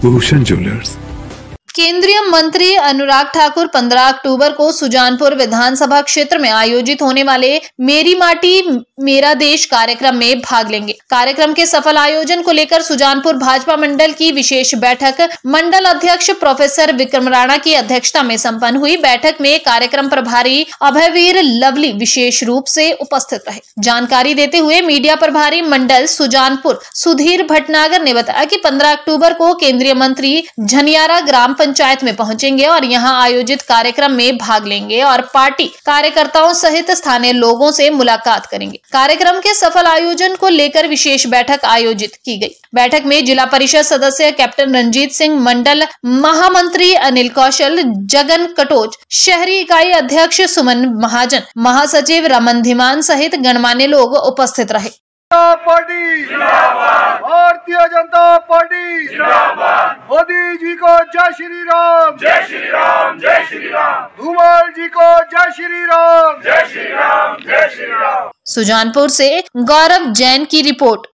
Bhushan jewellers. केंद्रीय मंत्री अनुराग ठाकुर 15 अक्टूबर को सुजानपुर विधानसभा क्षेत्र में आयोजित होने वाले मेरी माटी मेरा देश कार्यक्रम में भाग लेंगे। कार्यक्रम के सफल आयोजन को लेकर सुजानपुर भाजपा मंडल की विशेष बैठक मंडल अध्यक्ष प्रोफेसर विक्रम राणा की अध्यक्षता में संपन्न हुई। बैठक में कार्यक्रम प्रभारी अभयवीर लवली विशेष रूप से उपस्थित रहे। जानकारी देते हुए मीडिया प्रभारी मंडल सुजानपुर सुधीर भटनागर ने बताया कि 15 अक्टूबर को केंद्रीय मंत्री झनियारा ग्राम पंचायत में पहुंचेंगे और यहां आयोजित कार्यक्रम में भाग लेंगे और पार्टी कार्यकर्ताओं सहित स्थानीय लोगों से मुलाकात करेंगे। कार्यक्रम के सफल आयोजन को लेकर विशेष बैठक आयोजित की गई। बैठक में जिला परिषद सदस्य कैप्टन रंजीत सिंह, मंडल महामंत्री अनिल कौशल, जगन कटोच, शहरी इकाई अध्यक्ष सुमन महाजन, महासचिव रमन धीमान सहित गणमान्य लोग उपस्थित रहे। पार्टी जिंदाबाद, भारतीय जनता पार्टी जिंदाबाद, मोदी जी को जय श्री राम, जय श्री राम, जय श्री राम, धूमल जी को जय श्री राम, जय श्री राम, जय श्री राम। सुजानपुर से गौरव जैन की रिपोर्ट।